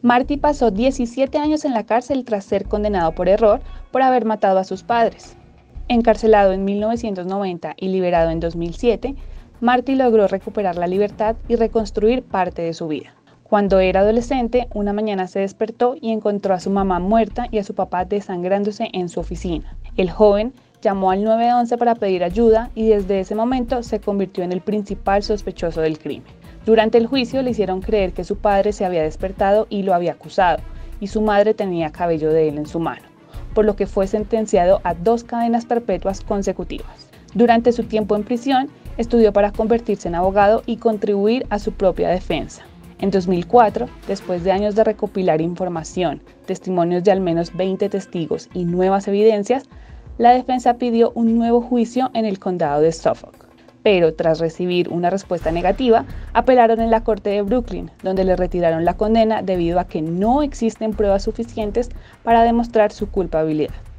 Marty pasó 17 años en la cárcel tras ser condenado por error por haber matado a sus padres. Encarcelado en 1990 y liberado en 2007, Marty logró recuperar la libertad y reconstruir parte de su vida. Cuando era adolescente, una mañana se despertó y encontró a su mamá muerta y a su papá desangrándose en su oficina. El joven llamó al 911 para pedir ayuda y desde ese momento se convirtió en el principal sospechoso del crimen. Durante el juicio le hicieron creer que su padre se había despertado y lo había acusado, y su madre tenía cabello de él en su mano, por lo que fue sentenciado a 2 cadenas perpetuas consecutivas. Durante su tiempo en prisión, estudió para convertirse en abogado y contribuir a su propia defensa. En 2004, después de años de recopilar información, testimonios de al menos 20 testigos y nuevas evidencias, la defensa pidió un nuevo juicio en el condado de Suffolk. Pero tras recibir una respuesta negativa, apelaron en la corte de Brooklyn, donde le retiraron la condena debido a que no existen pruebas suficientes para demostrar su culpabilidad.